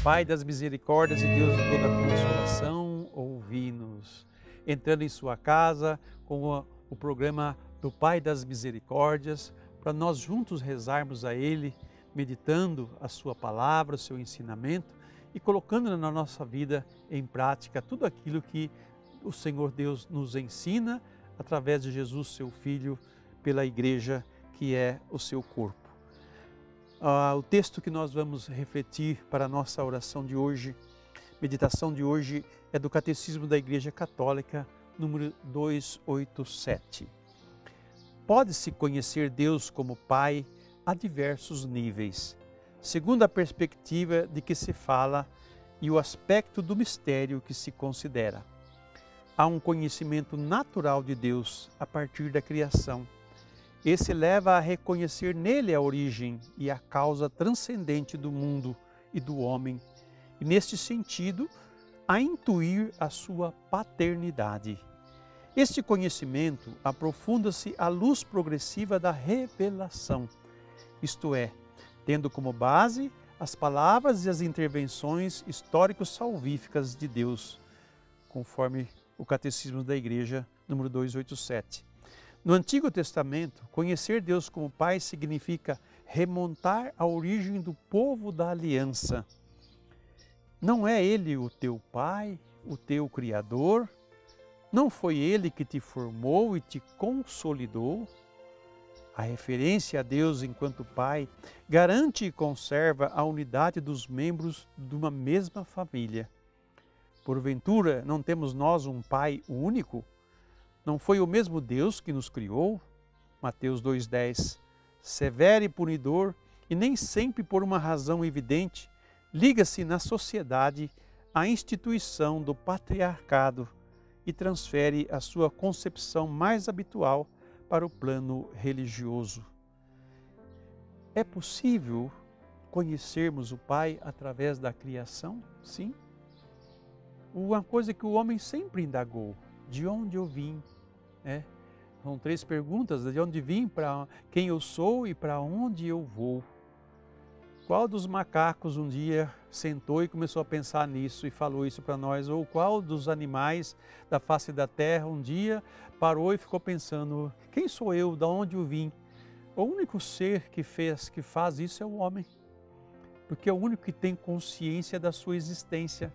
Pai das misericórdias e Deus de toda consolação, ouvi-nos. Entrando em sua casa com o programa do Pai das Misericórdias, para nós juntos rezarmos a Ele, meditando a sua palavra, o seu ensinamento e colocando na nossa vida em prática tudo aquilo que o Senhor Deus nos ensina através de Jesus, seu Filho, pela igreja que é o seu corpo. O texto que nós vamos refletir para a nossa oração de hoje, meditação de hoje, é do Catecismo da Igreja Católica, número 287. Pode-se conhecer Deus como Pai a diversos níveis, segundo a perspectiva de que se fala e o aspecto do mistério que se considera. Há um conhecimento natural de Deus a partir da criação. Esse leva a reconhecer nele a origem e a causa transcendente do mundo e do homem, e neste sentido, a intuir a sua paternidade. Este conhecimento aprofunda-se à luz progressiva da revelação, isto é, tendo como base as palavras e as intervenções histórico-salvíficas de Deus, conforme o Catecismo da Igreja, número 287. No Antigo Testamento, conhecer Deus como Pai significa remontar à origem do povo da aliança. Não é Ele o teu Pai, o teu Criador? Não foi Ele que te formou e te consolidou? A referência a Deus enquanto Pai garante e conserva a unidade dos membros de uma mesma família. Porventura, não temos nós um Pai único? Não foi o mesmo Deus que nos criou? Mateus 2,10. Severo e punidor, e nem sempre por uma razão evidente, liga-se na sociedade à instituição do patriarcado e transfere a sua concepção mais habitual para o plano religioso. É possível conhecermos o Pai através da criação? Sim. Uma coisa que o homem sempre indagou: de onde eu vim? São 3 perguntas: de onde vim, para quem eu sou e para onde eu vou. Qual dos macacos um dia sentou e começou a pensar nisso e falou isso para nós? Ou qual dos animais da face da terra um dia parou e ficou pensando: quem sou eu, de onde eu vim? O único ser que faz isso é o homem, porque é o único que tem consciência da sua existência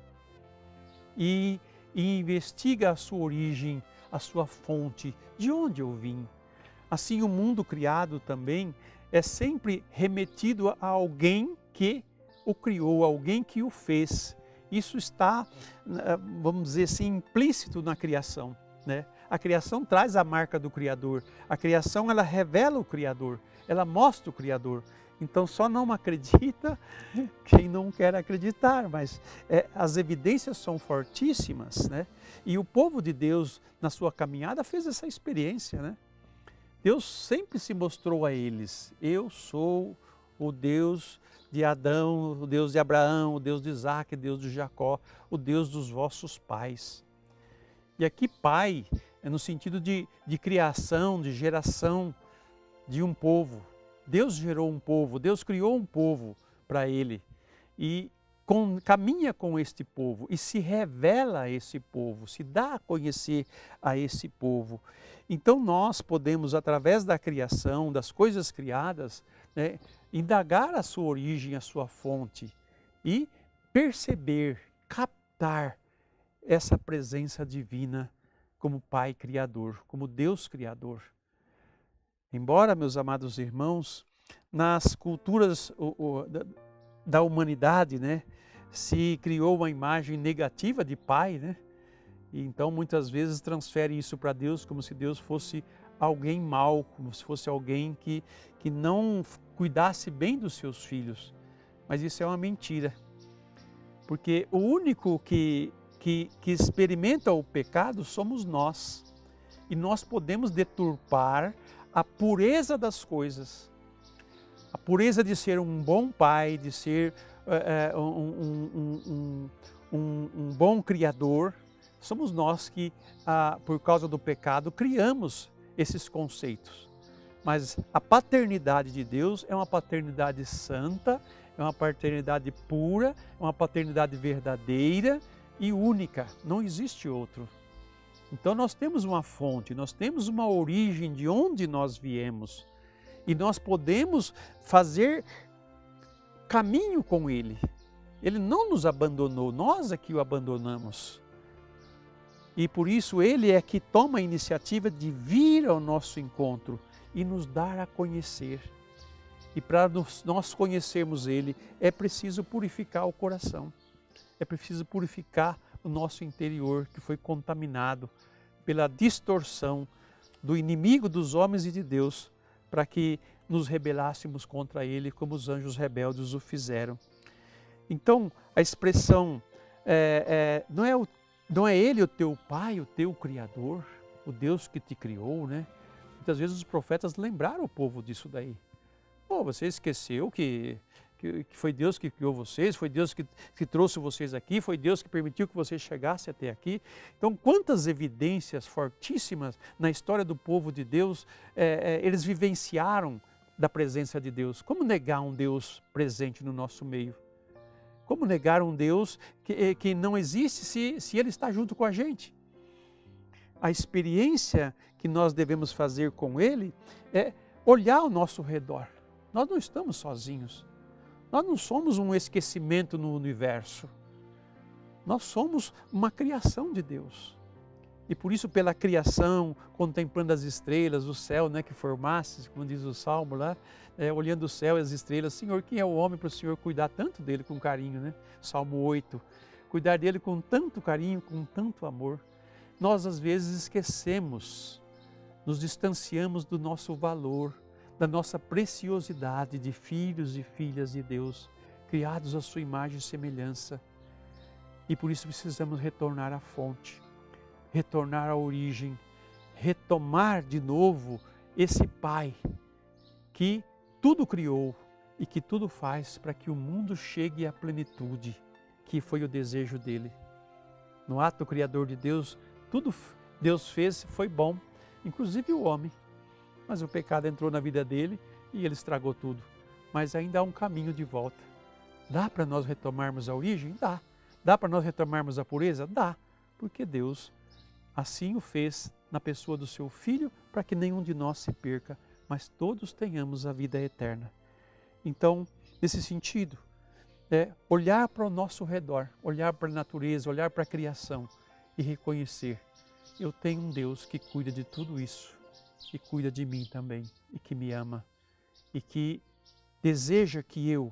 e investiga a sua origem, a sua fonte, de onde eu vim. Assim, o mundo criado também é sempre remetido a alguém que o criou, alguém que o fez. Isso está, vamos dizer assim, implícito na criação, né? A criação traz a marca do Criador. A criação, ela revela o Criador, ela mostra o Criador. Então, só não acredita quem não quer acreditar, mas as evidências são fortíssimas, né? E o povo de Deus, na sua caminhada, fez essa experiência, né? Deus sempre se mostrou a eles: eu sou o Deus de Adão, o Deus de Abraão, o Deus de Isaac, o Deus de Jacó, o Deus dos vossos pais. E aqui pai é no sentido de criação, de geração de um povo. Deus gerou um povo, Deus criou um povo para Ele e caminha com este povo e se revela a esse povo, se dá a conhecer a esse povo. Então nós podemos, através da criação, das coisas criadas, né, indagar a sua origem, a sua fonte e perceber, captar essa presença divina como Pai Criador, como Deus Criador. Embora, meus amados irmãos, nas culturas da humanidade, né, se criou uma imagem negativa de pai, né? E então muitas vezes transfere isso para Deus como se Deus fosse alguém mau, como se fosse alguém que não cuidasse bem dos seus filhos. Mas isso é uma mentira, porque o único que experimenta o pecado somos nós, e nós podemos deturpar a pureza das coisas, a pureza de ser um bom pai, de ser um bom criador. Somos nós que, por causa do pecado, criamos esses conceitos. Mas a paternidade de Deus é uma paternidade santa, é uma paternidade pura, é uma paternidade verdadeira e única. Não existe outro. Então nós temos uma fonte, nós temos uma origem de onde nós viemos. E nós podemos fazer caminho com Ele. Ele não nos abandonou, nós é que o abandonamos. E por isso Ele é que toma a iniciativa de vir ao nosso encontro e nos dar a conhecer. E para nós conhecermos Ele, é preciso purificar o coração. É preciso purificar o nosso interior, que foi contaminado pela distorção do inimigo dos homens e de Deus, para que nos rebelássemos contra Ele, como os anjos rebeldes o fizeram. Então, a expressão, não é Ele o teu Pai, o teu Criador, o Deus que te criou, né? Muitas vezes os profetas lembraram o povo disso daí. Pô, você esqueceu que foi Deus que criou vocês, foi Deus que trouxe vocês aqui, foi Deus que permitiu que vocês chegassem até aqui. Então, quantas evidências fortíssimas na história do povo de Deus eles vivenciaram da presença de Deus. Como negar um Deus presente no nosso meio? Como negar um Deus que não existe se Ele está junto com a gente? A experiência que nós devemos fazer com Ele é olhar ao nosso redor. Nós não estamos sozinhos. Nós não somos um esquecimento no universo. Nós somos uma criação de Deus. E por isso, pela criação, contemplando as estrelas, o céu, né, que formasse, como diz o Salmo lá, olhando o céu e as estrelas, Senhor, quem é o homem para o Senhor cuidar tanto dele com carinho, né? Salmo 8. Cuidar dele com tanto carinho, com tanto amor. Nós, às vezes, esquecemos, nos distanciamos do nosso valor, da nossa preciosidade de filhos e filhas de Deus, criados à sua imagem e semelhança. E por isso precisamos retornar à fonte, retornar à origem, retomar de novo esse Pai que tudo criou e que tudo faz para que o mundo chegue à plenitude, que foi o desejo dele. No ato criador de Deus, tudo Deus fez foi bom, inclusive o homem. Mas o pecado entrou na vida dele e ele estragou tudo. Mas ainda há um caminho de volta. Dá para nós retomarmos a origem? Dá. Dá para nós retomarmos a pureza? Dá. Porque Deus assim o fez na pessoa do seu Filho, para que nenhum de nós se perca, mas todos tenhamos a vida eterna. Então, nesse sentido, olhar para o nosso redor, olhar para a natureza, olhar para a criação e reconhecer: eu tenho um Deus que cuida de tudo isso, que cuida de mim também e que me ama e que deseja que eu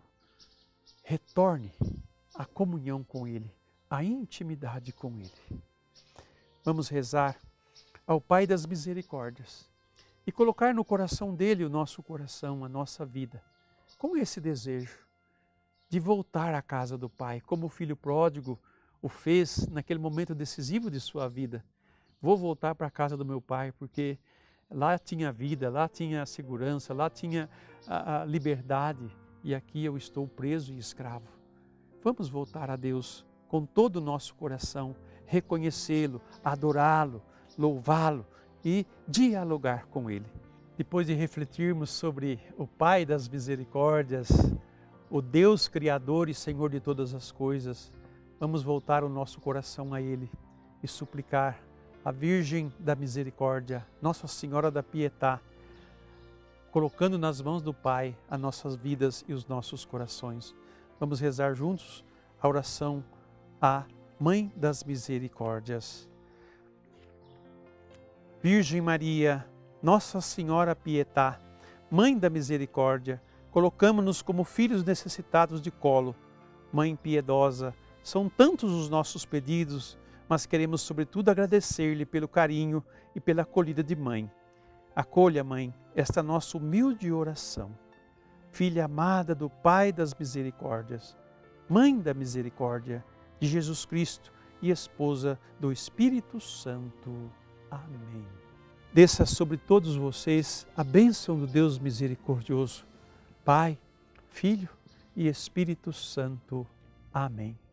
retorne à comunhão com Ele, à intimidade com Ele. Vamos rezar ao Pai das Misericórdias e colocar no coração dele o nosso coração, a nossa vida, com esse desejo de voltar à casa do Pai, como o filho pródigo o fez naquele momento decisivo de sua vida. Vou voltar para a casa do meu pai, porque lá tinha vida, lá tinha segurança, lá tinha a liberdade, e aqui eu estou preso e escravo. Vamos voltar a Deus com todo o nosso coração, reconhecê-lo, adorá-lo, louvá-lo e dialogar com Ele. Depois de refletirmos sobre o Pai das Misericórdias, o Deus Criador e Senhor de todas as coisas, vamos voltar o nosso coração a Ele e suplicar a Virgem da Misericórdia, Nossa Senhora da Pietà, colocando nas mãos do Pai as nossas vidas e os nossos corações. Vamos rezar juntos a oração à Mãe das Misericórdias. Virgem Maria, Nossa Senhora Pietà, Mãe da Misericórdia, colocamo-nos como filhos necessitados de colo. Mãe piedosa, são tantos os nossos pedidos, mas queremos sobretudo agradecer-lhe pelo carinho e pela acolhida de mãe. Acolha, Mãe, esta nossa humilde oração. Filha amada do Pai das Misericórdias, Mãe da Misericórdia, de Jesus Cristo e esposa do Espírito Santo. Amém. Desça sobre todos vocês a bênção do Deus misericordioso, Pai, Filho e Espírito Santo. Amém.